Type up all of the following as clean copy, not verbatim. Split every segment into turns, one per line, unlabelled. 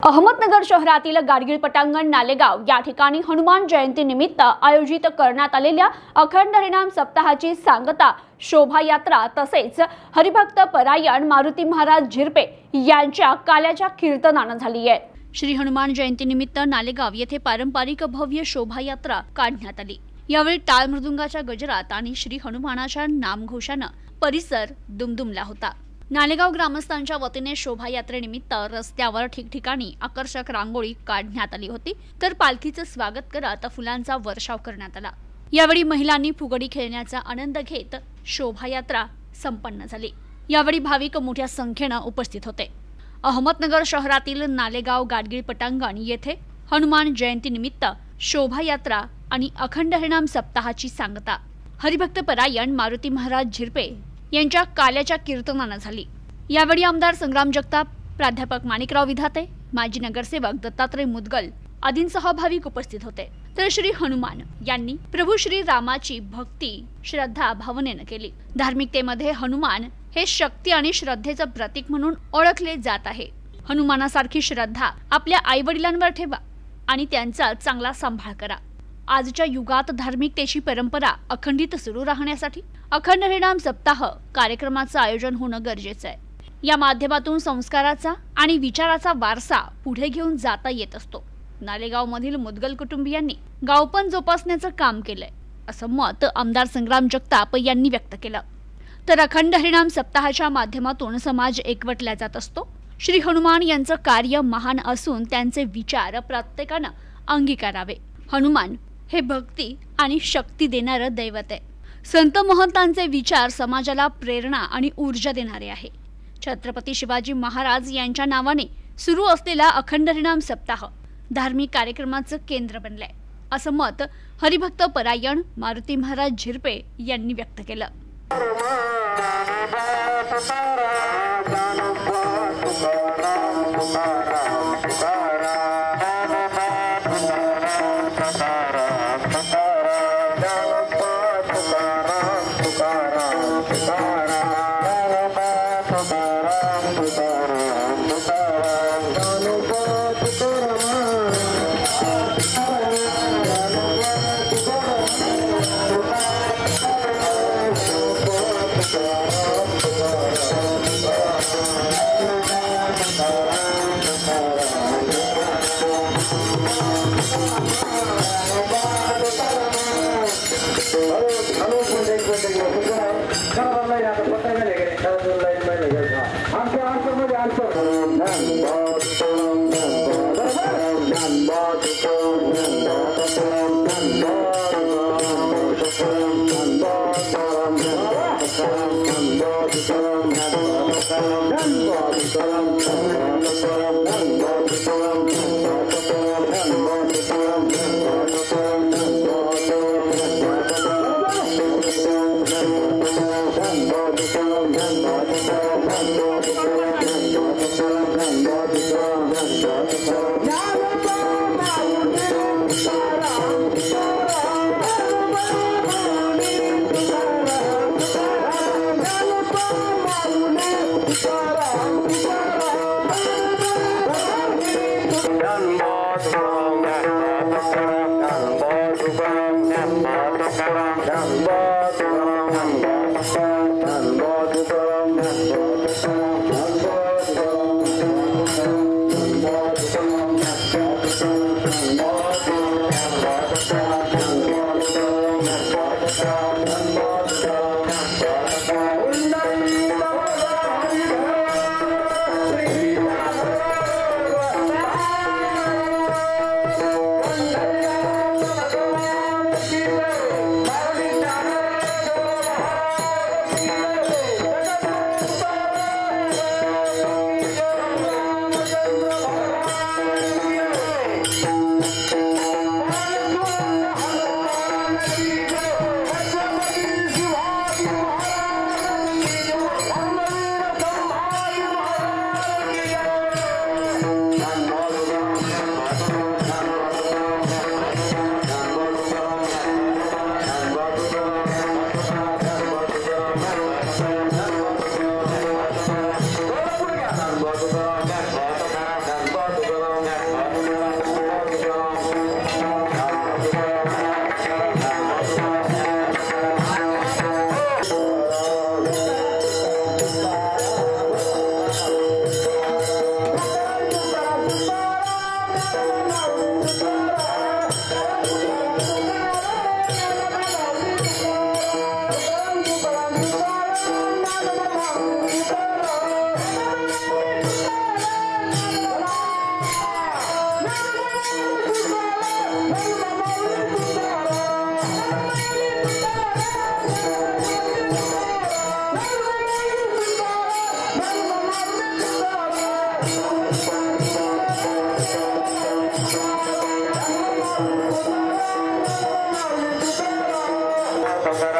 अहमदनगर शहरातील गाडगीळ पटांगण नालेगाव या ठिकाणी हनुमान जयंती निमित्त आयोजित करण्यात आलेल्या अखंड हरिनाम सप्ताहाची सांगता शोभायात्रा तसेच हरिभक्त परायण मारुती महाराज झिरपे यांच्या काल्याच्या कीर्तनाने झाली आहे। श्री हनुमान जयंती निमित्त नालेगाव येथे पारंपरिक भव्य शोभायात्रा काढण्यात आली। यावेळी टाळ मृदुंगाच्या गजरात आणि श्री हनुमानाच्या नामघोषाने परिसर दुमदुमला होता। नालेगाव ग्रामस्थांच्या वतीने शोभायात्रेनिमित्त रस्त्यावर ठिकठिकाणी आकर्षक रांगोळी काढण्यात आली होती, तर पालखीचे स्वागत करत फुलांचा वर्षाव करण्यात आला। यावेळी महिलांनी फुगडी खेळण्याचा आनंद घेत शोभायात्रा संपन्न झाली। यावेळी भाविक मोठ्या संख्येने उपस्थित होते। अहमदनगर शहरातील नालेगाव गाडगीळ पटांगण येथे हनुमान जयंती निमित्त शोभायात्रा आणि अखंड हरिनाम सप्ताहाची सांगता हरिभक्त परायण मारुती महाराज झिरपे यांच्या काल्याच्या कीर्तनाने झाली। यावेळी आमदार संग्राम जगताप, प्राध्यापक माणिकराव विधाते, माजी नगरसेवक दत्तात्रय मुदगल आदींसह भाविक उपस्थित होते। तर श्री हनुमान यांनी प्रभू श्री रामाची भक्ती श्रद्धा भावनेने केली। धार्मिकतेमध्ये हनुमान हे शक्ती आणि श्रद्धेचे प्रतीक म्हणून ओळखले जात आहे। हनुमानासारखी श्रद्धा आपल्या आई-वडिलांवर ठेवा आणि त्यांचा चांगला सांभाळ करा। आजच्या युगात धार्मिकतेची परंपरा अखंडित सुरू राहण्यासाठी अखंड हरिनाम सप्ताह कार्यक्रमाचे आयोजन होणं गरजेचं आहे। या माध्यमातून संस्काराचा आणि विचाराचा वारसा पुढे घेऊन जाता येत असतो। नालेगाव मधील मुदगल कुटुंबियांनी गावपण जोपासण्याचं काम केलंय, असं मत आमदार संग्राम जगताप यांनी व्यक्त केलं। तर अखंड हरिनाम सप्ताहाच्या माध्यमातून समाज एकवटला जात असतो। श्री हनुमान यांचं कार्य महान असून त्यांचे विचार प्रत्येकाने अंगीकारावे। हनुमान हे भक्ती आणि शक्ती देणारे दैवत आहे। संत महंतांचे विचार समाजाला प्रेरणा आणि ऊर्जा देणारे आहे। छत्रपती शिवाजी महाराज यांच्या नावाने सुरू असलेला अखंड हरिनाम सप्ताह धार्मिक कार्यक्रमाचं केंद्र बनलंय, असं मत हरिभक्त परायण मारुती महाराज झिरपे यांनी व्यक्त केलं।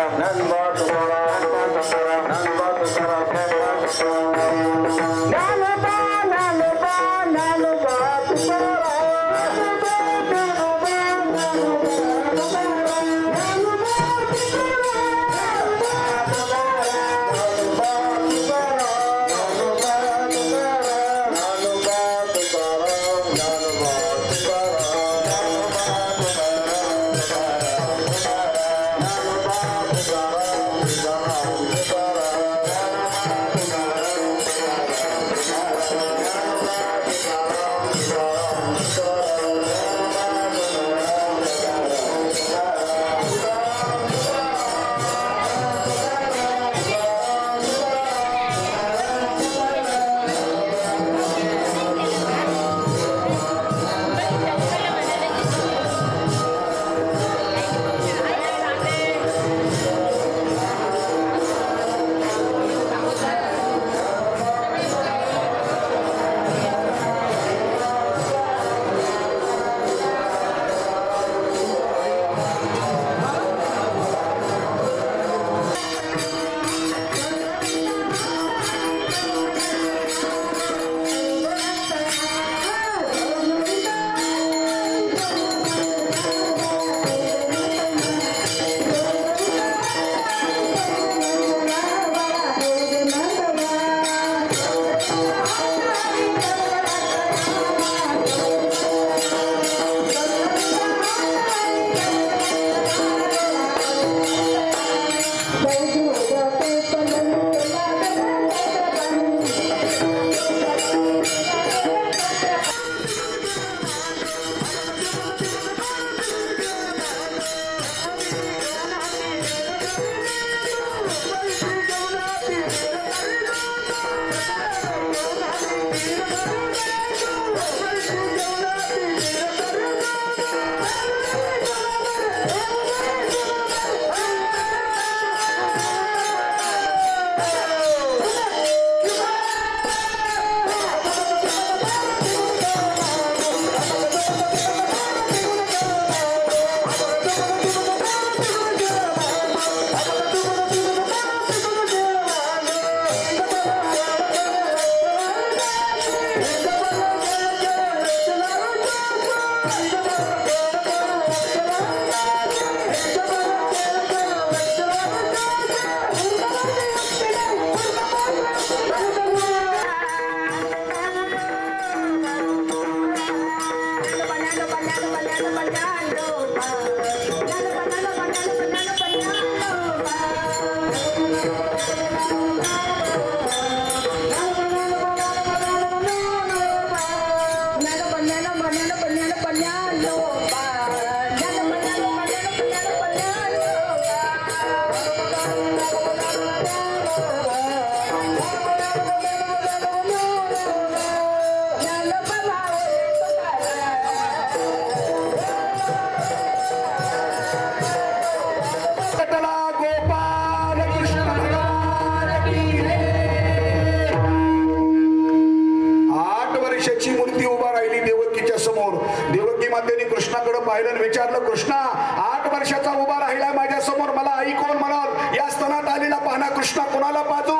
पाहिलं विचारलं, कृष्णा 8 वर्षाचा उभा राहिला माझ्या समोर, मला आई कोण म्हणाल? या स्तनात आलेला पाहणा कृष्णा कोणाला पाजू?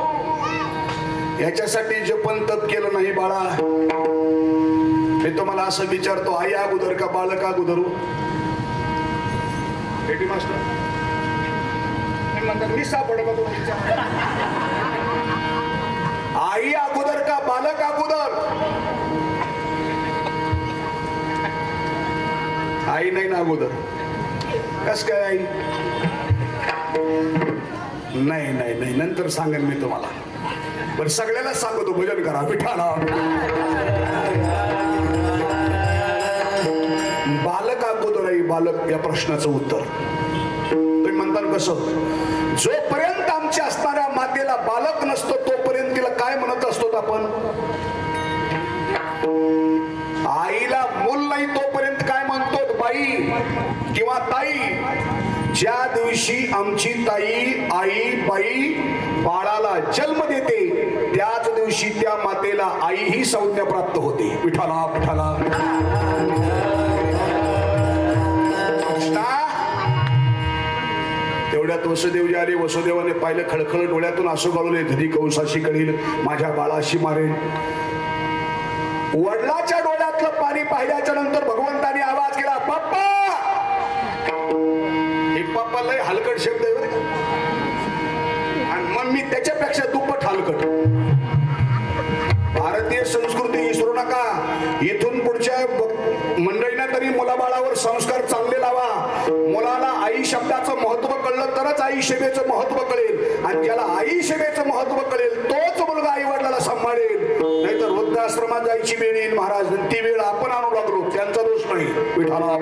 याच्यासाठी जपन तप केलं नाही बाळा. मी तुम्हाला असं विचारतो, आई अगोदर का बालक अगोदर? पेटी मास्टर मी सापड का? आई अगोदर का बालक अगोदर? आई नाही ना अगोदर? कस काय आई? नाही नाही नाही, नंतर सांगेन मी तुम्हाला. पण सगळ्याला सांगतो, भजन करा विठाला. बालक अगोदर आई बालक, या प्रश्नाचं उत्तर तुम्ही म्हणता कसं? जोपर्यंत आमच्या असणाऱ्या मातेला बालक नसतो तोपर्यंत तिला काय म्हणत असतो आपण? आईला मूल नाही तोपर्यंत काय म्हणतो? बाई किंवा ताई. ज्या दिवशी आमची ताई आई बाई बाळाला जन्म देते त्याच दिवशी त्या मातेला आई ही संज्ञा प्राप्त होते. विठाला विठाला. तेवढ्यात वसुदेवजी आले. वसुदेवाने पाहिलं, खळखळ डोळ्यातून आसू गळवले. धरी कंसाशी कळील, माझ्या बाळाशी मारेल. वडिलाच्या डोळ्यातलं पाणी पाहिल्याच्या नंतर भगवंताने आवाज केला, पप्पा. हे पप्पा लय हलकट शब्द आहे बरं का. आणि मग मी त्याच्यापेक्षा दुप्पट हलकट. भारतीय संस्कृती विसरू नका. इथून पुढच्या मंडळींना तरी मुलाबाळावर संस्कार चांगले लावा. मुलाला आई शब्दाचं महत्व कळलं तरच आई सेवेचं महत्व कळेल. आणि ज्याला आई सेवेचं महत्व कळेल तोच मुलगा आई वडिलाला सांभाळेल. नाहीतर वृद्धाश्रमात जायची वेळ येईल महाराज. ती वेळ आपण आणू लागलो, त्यांचा दोष नाही. विठाला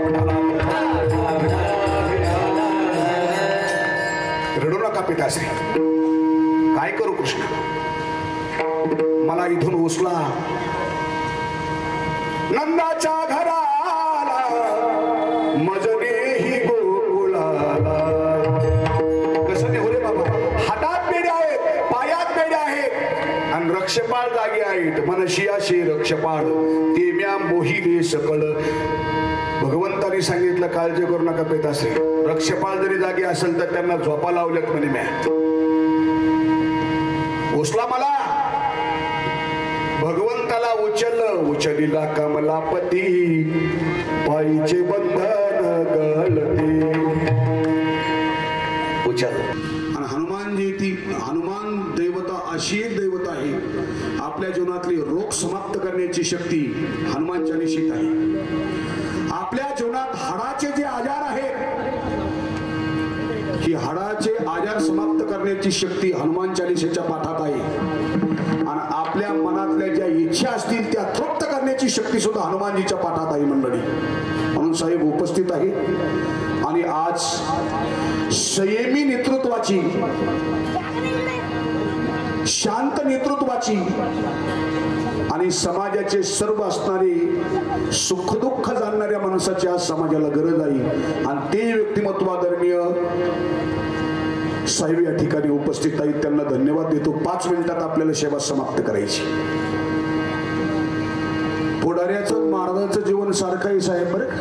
रडू नका पिताश्री. काय करू कृष्ण, मला इथून उचला नंदाच्या घराला, मजनेही गोकुळाला. कसं नाही हो रे बाबा. हातात पेढे आहेत, पायात पेढे आहेत, आणि रक्षपाळ जागे आहेत. मनशियाशी रक्षपाळ ते म्या मोहिले सकळ. भगवंतानी सांगितलं काळजी करू नका पिताश्री. रक्षपाळ जरी जागे असेल तर त्यांना झोपा लावल्यात म्हणे म्या. उचला मला. भगवंताला उचलिला कमलापती, पायीचे बंधन गळते. उचल. आणि हनुमानजी ती हनुमान देवता अशी एक देवता आहे, आपल्या जीवनातली रोग समाप्त करण्याची शक्ती हनुमान चालीसीत आहे. आपल्या जीवनात हाडाचे जे आजार आहेत, ही हाडाचे आजार समाप्त करण्याची शक्ती हनुमान चालीसेच्या पाठात आहे. आणि आपल्या मनातल्या ज्या इच्छा असतील त्या तृप्त करण्याची शक्ती सुद्धा हनुमानजीच्या पाठात आहे मंडळी. म्हणून साहेब उपस्थित आहे. आणि आज संयमी नेतृत्वाची, शांत नेतृत्वाची आणि समाजाचे सर्व असणारे सुखदुःख जाणणाऱ्या माणसाची आज समाजाला गरज आहे. आणि ते व्यक्तिमत्वादरणीय साहेब या ठिकाणी उपस्थित आहेत. त्यांना धन्यवाद देतो. 5 मिनिटात आपल्याला सेवा समाप्त करायची. पुढाऱ्याचं महाराजांचं जीवन सारखं आहे साहेब बरं.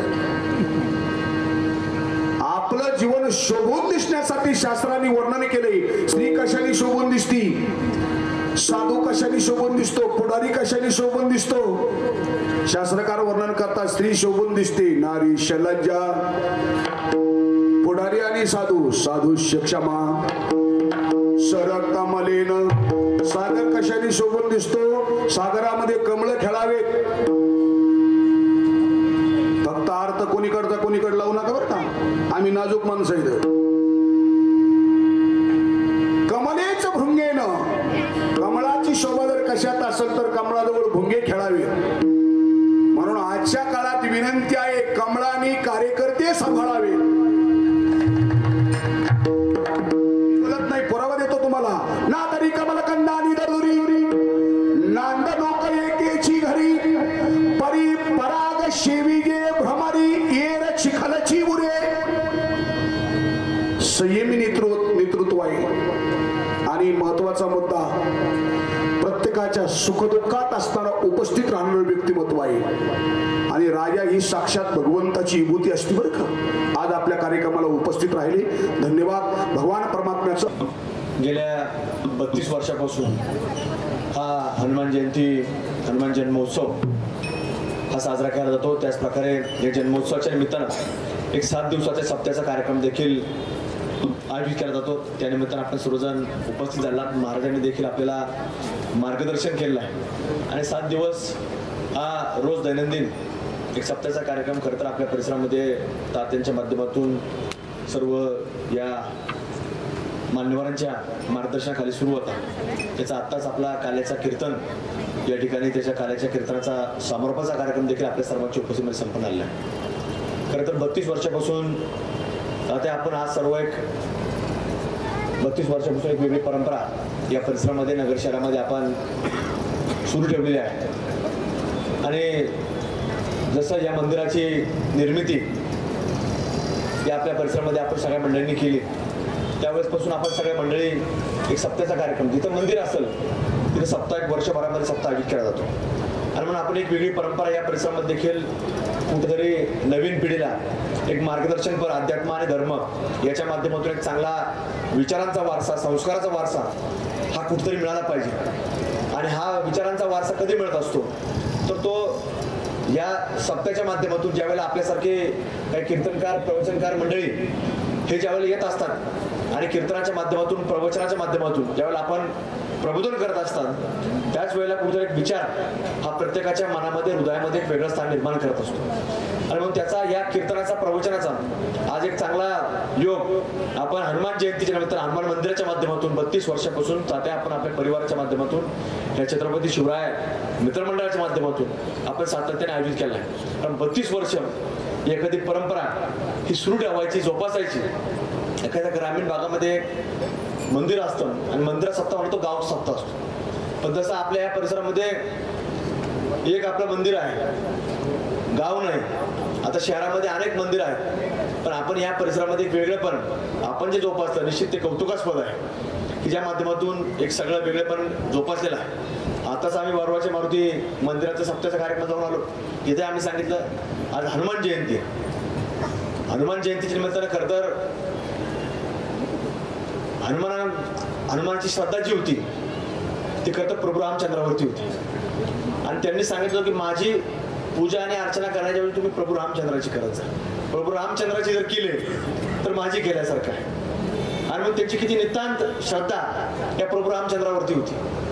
आपलं जीवन शोभून दिसण्यासाठी शास्त्रांनी वर्णन केले. स्त्री कशाने शोभून दिसती, साधू कशाने शोभून दिसतो, पुढारी कशाने शोभून दिसतो. शास्त्रकार वर्णन करतात, स्त्री शोभून दिसते, नारी शलज्जा, पुढारी आणि साधू, साधू क्षमा, सरकता मलेन. सागर कशाने शोभून दिसतो, सागरामध्ये कमळ खेळावेत. फक्त अर्थ कोणीकडे लावू नका बरं का, आम्ही नाजूक माणसं आहेत. कमलेच भृंगेन, कमळाची शोभा जर कशात असेल तर कमळाजवळ भुंगे खेळावे. म्हणून आजच्या काळात विनंती आहे, कमळाने कार्यकर्ते सांभाळावे. बोलत नाही, पुरावा देतो तुम्हाला. ना तरी कमल कंदानी दरुरी, नांद लोक एकेची घरी, परी पराग शेविगे भ्रमरी, येर चिखलची उरे. संयमी नेतृत्व आहे. आणि महत्वाचा मुद्दा, प्रत्येकाच्या सुखदुःखात असणारा उपस्थित राहणारं व्यक्तिमत्व आहे. आणि राजा ही साक्षात भगवंताची विभूती असते बरं का. आज आपल्या कार्यक्रमाला उपस्थित राहिले, धन्यवाद. भगवान परमात्म्याचं.
गेल्या 32 वर्षापासून हा हनुमान जयंती, हनुमान जन्मोत्सव हा साजरा केला जातो. त्याच प्रकारे या जन्मोत्सवाच्या निमित्तानं एक 7 दिवसाच्या सप्त्याचा कार्यक्रम देखील आयोजित केला जातो. त्यानिमित्तानं आपण सर्वजण उपस्थित झालात. महाराजांनी देखील आपल्याला मार्गदर्शन केलेलं आहे. आणि 7 दिवस हा रोज दैनंदिन एक सप्त्याचा कार्यक्रम खरं तर आपल्या परिसरामध्ये तात्यांच्या माध्यमातून सर्व या मान्यवरांच्या मार्गदर्शनाखाली सुरू होता. त्याचा आत्ताच आपला काल्याचा कीर्तन या ठिकाणी, त्याच्या काल्याच्या कीर्तनाचा समारोपाचा कार्यक्रम देखील आपल्या सर्वांच्या उपस्थितीमध्ये संपन्न झालेला आहे. खरं तर 32 वर्षापासून आता आपण आज सर्व एक 32 वर्षापासून एक वेगळी परंपरा या परिसरामध्ये, नगर शहरामध्ये आपण सुरू ठेवलेली आहे. आणि जसं या मंदिराची निर्मिती या आपल्या परिसरामध्ये आपण सगळ्या मंडळींनी केली, त्यावेळेसपासून आपण सगळ्या मंडळी एक सप्त्याचा कार्यक्रम, जिथं मंदिर असेल तिथं सप्ताह, एक वर्षभरामध्ये सप्ताह आयोजित केला जातो. आणि म्हणून आपण एक वेगळी परंपरा या परिसरामध्ये देखील कुठेतरी नवीन पिढीला एक मार्गदर्शनपर अध्यात्म आणि धर्म याच्या माध्यमातून एक चांगला विचारांचा वारसा, संस्काराचा वारसा हा कुठेतरी मिळाला पाहिजे. आणि हा विचारांचा वारसा कधी मिळत असतो तर तो या सप्त्याच्या माध्यमातून ज्यावेळेला आपल्यासारखे काही कीर्तनकार, प्रवचनकार मंडळी हे ज्यावेळेला येत असतात आणि कीर्तनाच्या माध्यमातून, प्रवचनाच्या माध्यमातून ज्यावेळेला आपण प्रबोधन करत असतात त्याच वेळेला कुठेतरी एक विचार हा प्रत्येकाच्या मनामध्ये, हृदयामध्ये एक वेगळं स्थान निर्माण करत असतो. आणि म्हणून त्याचा या कीर्तनाचा, प्रवचनाचा आज एक चांगला योग आपण हनुमान जयंतीच्या निमित्तानं हनुमान मंदिराच्या माध्यमातून 32 वर्षापासून तात्या आपण आपल्या परिवाराच्या माध्यमातून या छत्रपती शिवराय मित्रमंडळाच्या माध्यमातून आपण सातत्याने आयोजित केला आहे. कारण 32 वर्ष एखादी परंपरा ही सुरू ठेवायची, जोपासायची. एखाद्या ग्रामीण भागामध्ये मंदिर असतं आणि मंदिरात सप्ताह म्हणतो, गाव सप्ताह असतो. पण तसं आपल्या या परिसरामध्ये एक आपलं मंदिर आहे, गाव नाही. आता शहरामध्ये अनेक मंदिर आहेत पण आपण या परिसरामध्ये एक वेगळेपण आपण जे जोपासलं निश्चित ते कौतुकास्पद आहे की ज्या माध्यमातून एक सगळं वेगळेपण जोपासलेलं आहे. आताच आम्ही वारवाच्या मारुती मंदिराचा सप्त्याचा कार्यक्रम जाऊन आलो. इथे आम्ही सांगितलं आज हनुमान जयंती आहे. हनुमान जयंतीच्या निमित्तानं खरं तर हनुमानाची श्रद्धा जी होती ती खरं तर प्रभू रामचंद्रावरती होती. आणि त्यांनी सांगितलं की माझी पूजा आणि अर्चना करण्याच्या वेळी तुम्ही प्रभू रामचंद्राची करत जा. प्रभू रामचंद्राची जर केले तर माझी केल्यासारखं आहे. आणि मग त्याची किती नितांत श्रद्धा या प्रभू रामचंद्रावरती होती.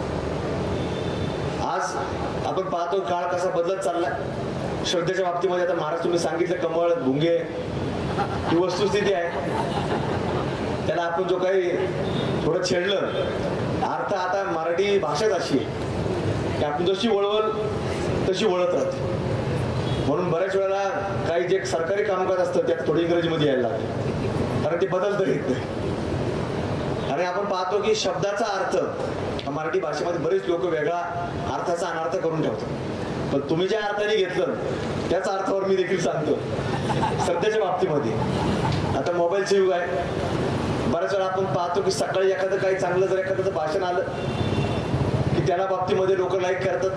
आज आपण पाहतो काळ कसा बदलत चालला श्रद्धेच्या बाबतीमध्ये. आता महाराज तुम्ही सांगितलं कमळ, भुंगे ही वस्तुस्थिती आहे. त्याला आपण जो काही थोडं छेडलं अर्थ आता मराठी भाषाच अशी आहे की आपण जशी वळवल तशी वळत राहते. म्हणून बऱ्याच वेळेला काही जे सरकारी कामकाज असतं त्यात थोडी इंग्रजीमध्ये यायला लागते कारण ते बदलता येत नाही. आणि आपण पाहतो की शब्दाचा अर्थ मराठी भाषेमध्ये बरेच लोक वेगळा अर्थाचा अनर्थ करून ठेवतात. पण तुम्ही ज्या अर्थाने घेतलं त्याच अर्थावर मी देखील सांगतो सध्याच्या बाबतीमध्ये. आता मोबाईलचं युग आहे. बऱ्याच वेळा आपण पाहतो की सकाळी एखादं काही चांगलं जर एखादं भाषण आलं की त्याला बाबतीमध्ये लोक लाईक करतात.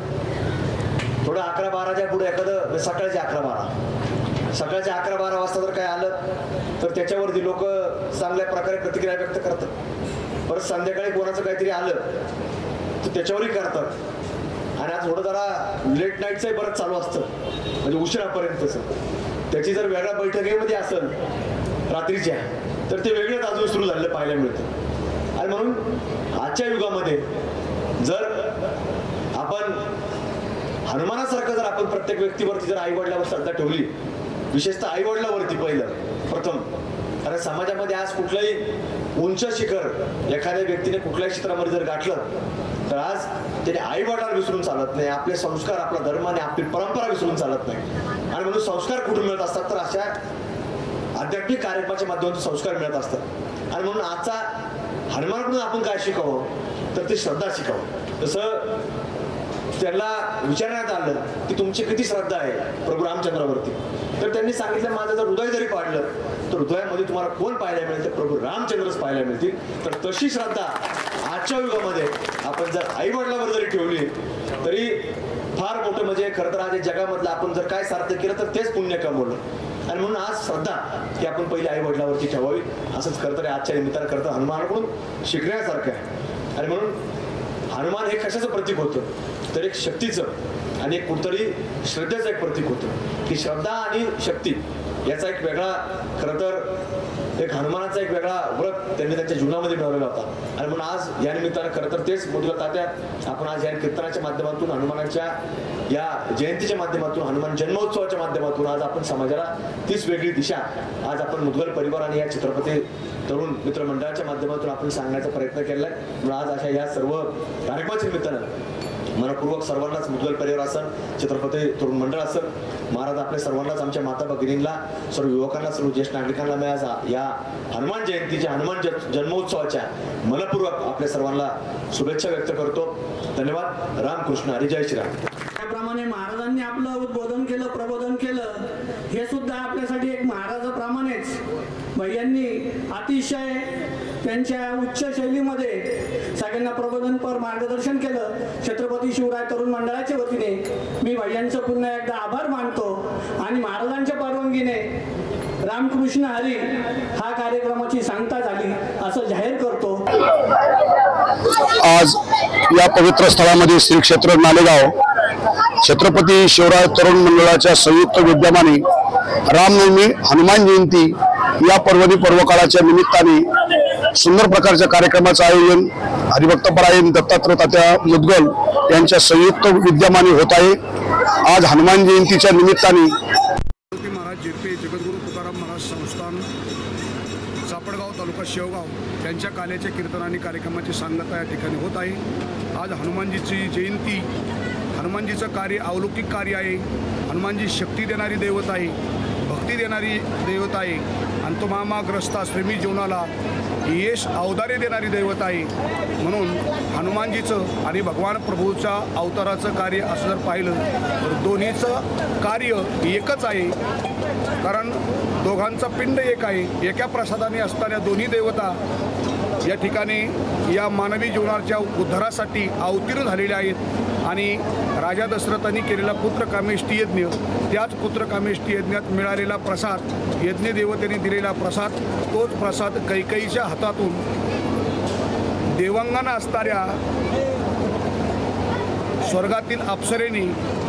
थोडं 11-12च्या पुढे एखादं सकाळचे 11-12 सकाळच्या 11-12 वाजता जर काय आलं तर त्याच्यावरती लोक चांगल्या प्रकारे प्रतिक्रिया व्यक्त करतात. परत संध्याकाळी कोणाचं काहीतरी आलं तर त्याच्यावरही करतात. आणि आज थोडं जरा लेट नाईटचंही बरंच चालू असतं म्हणजे उशिरापर्यंतच. त्याची जर वेगळ्या बैठकीमध्ये असेल रात्रीच्या तर ते वेगळंच अजून सुरू झालेलं पाहायला मिळतं. आणि म्हणून आजच्या युगामध्ये जर आपण हनुमानासारखं जर आपण प्रत्येक व्यक्तीवरती जर आईवडिलावर श्रद्धा ठेवली, विशेषतः आईवडिलावरती पहिलं प्रथम. कारण समाजामध्ये आज कुठलंही उंच शिखर एखाद्या व्यक्तीने कुठल्याही क्षेत्रामध्ये जर गाठलं तर आज त्याने आईवडिलांना विसरून चालत नाही, आपले संस्कार, आपला धर्म आणि आपली परंपरा विसरून चालत नाही. आणि म्हणून संस्कार कुठून मिळत असतात तर अशा आध्यात्मिक कार्यक्रमाच्या माध्यमातून संस्कार मिळत असतात. आणि म्हणून आजचा हनुमानाकडून आपण काय शिकावं तर ती श्रद्धा शिकावं. जसं त्यांना विचारण्यात आलं की तुमची किती श्रद्धा आहे प्रभू रामचंद्रावरती तर त्यांनी सांगितलं माझं जर हृदय जरी पाडलं तर हृदयामध्ये तुम्हाला कोण पाहायला मिळेल तर प्रभू रामचंद्रच पाहायला मिळतील. तर तशी श्रद्धा आजच्या युगामध्ये आपण जर आईवडिलावर जरी ठेवली तरी फार मोठं म्हणजे खरं तर आज जगामधलं आपण जर काय सार्थक केलं तर तेच पुण्य कमवलं. आणि म्हणून आज श्रद्धा की आपण पहिले आई वडिलावरती ठेवावी असंच खरं तर आजच्या निमित्तानं खरं तर हनुमानाकडून शिकण्यासारखं आहे. आणि म्हणून हनुमान हे कशाचं प्रतीक होतं तर एक शक्तीचं आणि एक कुठतरी श्रद्धेचं एक प्रतीक होतं की श्रद्धा आणि शक्ती याचा एक वेगळा खरं तर एक हनुमानाचा एक वेगळा व्रत त्यांनी त्यांच्या जीवनामध्ये मिळवलेला होता. आणि म्हणून आज या निमित्तानं खरं तर तेच मुद्दा तात्या आपण आज या कीर्तनाच्या माध्यमातून हनुमानाच्या या जयंतीच्या माध्यमातून हनुमान जन्मोत्सवाच्या माध्यमातून आज आपण समाजाला तीच वेगळी दिशा आज आपण मुद्गल परिवार आणि या छत्रपती तरुण मित्र मंडळाच्या माध्यमातून आपण सांगण्याचा प्रयत्न केला आहे. म्हणून आज अशा या सर्व कार्यक्रमाच्या निमित्तानं मनपूर्वक सर्वांनाच मुद्गल परिवार असेल, छत्रपती तरुण मंडळ असेल, महाराज आपल्या सर्वांनाच, आमच्या माता भगिनींना, सर्व युवकांना, सर्व ज्येष्ठ नागरिकांना मी आज या हनुमान जयंतीच्या हनुमान जन्मोत्सवाच्या मनपूर्वक आपल्या सर्वांना शुभेच्छा व्यक्त करतो. धन्यवाद. रामकृष्ण हरी. जय श्रीराम.
त्याप्रमाणे महाराजांनी आपलं उद्बोधन केलं, प्रबोधन केलं, हे सुद्धा आपल्यासाठी एक महाराजाप्रमाणेच भैयांनी अतिशय त्यांच्या उच्च शैलीमध्ये सगळ्यांना प्रबोधनपर मार्गदर्शन केलं. छत्रपती शिवराय तरुण मंडळाच्या वतीने मी भैयांचं पुन्हा एकदा आभार मानतो आणि महाराजांच्या परवानगीने रामकृष्ण हरी हा कार्यक्रमाची सांगता झाली असं जाहीर करतो.
आज या पवित्र स्थळामध्ये श्री क्षेत्र नालेगाव छत्रपती शिवराय तरुण मंडळाच्या संयुक्त विद्यमाने रामनवमी, हनुमान जयंती या पर्वकाळाच्या निमित्ताने सुंदर प्रकारच्या कार्यक्रमाचं आयोजन हरिभक्तपरायण दत्तात्रय तात्या मुदगल यांच्या संयुक्त विद्यमाने होत आहे. आज हनुमान जयंतीच्या निमित्ताने
महाराज जिरपे जगद्गुरू तुकाराम महाराज संस्थान सापडगाव तालुका शेवगाव यांच्या काल्याच्या कीर्तनाने कार्यक्रमाची सांगता या ठिकाणी होत आहे. आज हनुमानजीची जयंती. हनुमानजीचं कार्य अलौकिक कार्य आहे. हनुमानजी शक्ती देणारी दैवत आहे, भक्ती देणारी दैवत आहे आणि तो महामाग्रस्त श्रेमी जीवनाला यश अवतारे देणारी दैवत आहे. म्हणून हनुमानजीचं आणि भगवान प्रभूच्या अवताराचं कार्य असं जर पाहिलं तर दोन्हीचं कार्य एकच आहे. कारण दोघांचा पिंड एक आहे. एका प्रसादाने असणाऱ्या दोन्ही देवता या ठिकाणी या मानवी जीवनाच्या उद्धारासाठी अवतीर्ण झालेल्या आहेत आणि राजा दशरथांनी केलेला पुत्रकामेष्टी यज्ञ, त्याच पुत्रकामेष्टी यज्ञात मिळालेला प्रसाद, यज्ञ देवतेने दिलेला प्रसाद, तोच प्रसाद कैकेयीच्या हातातून देवांगाना असणाऱ्या स्वर्गातील अप्सरेने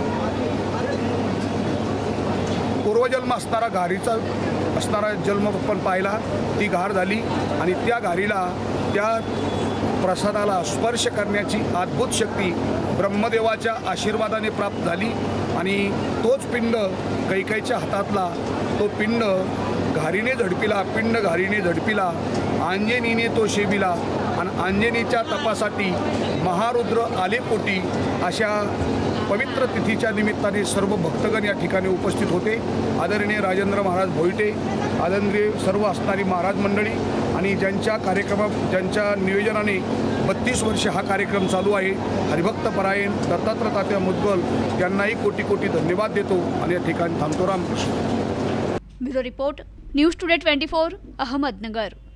पूर्वजन्म असणारा घारीचा असणारा जन्म पण पाहिला. ती घार झाली आणि त्या घारीला, त्या प्रसादाला स्पर्श करण्याची अद्भुत शक्ती ब्रह्मदेवाच्या आशीर्वादाने प्राप्त झाली आणि तोच पिंड कैकेयीच्या हातातला तो पिंड घारीने झडपिला, पिंड घारीने झडपिला, अंजनीने तो शेबिला आणि अंजनीच्या तपासाठी महारुद्र आले पोटी. अशा पवित्र तिथीच्या निमित्ताने सर्व भक्तगण या ठिकाणी उपस्थित होते. आदरणीय राजेंद्र महाराज भोईटे, आदरणीय सर्व असणारी महाराज मंडळी आणि ज्यांच्या नियोजनाने 32 वर्ष हा कार्यक्रम चालू आहे, हरिभक्तपरायण दत्तात्रय तात्या मुदगल यांनाही कोटी कोटी धन्यवाद देतो आणि या ठिकाणी थांबतो. Ramakrishna.
Bureau report, news today 24, Ahmednagar.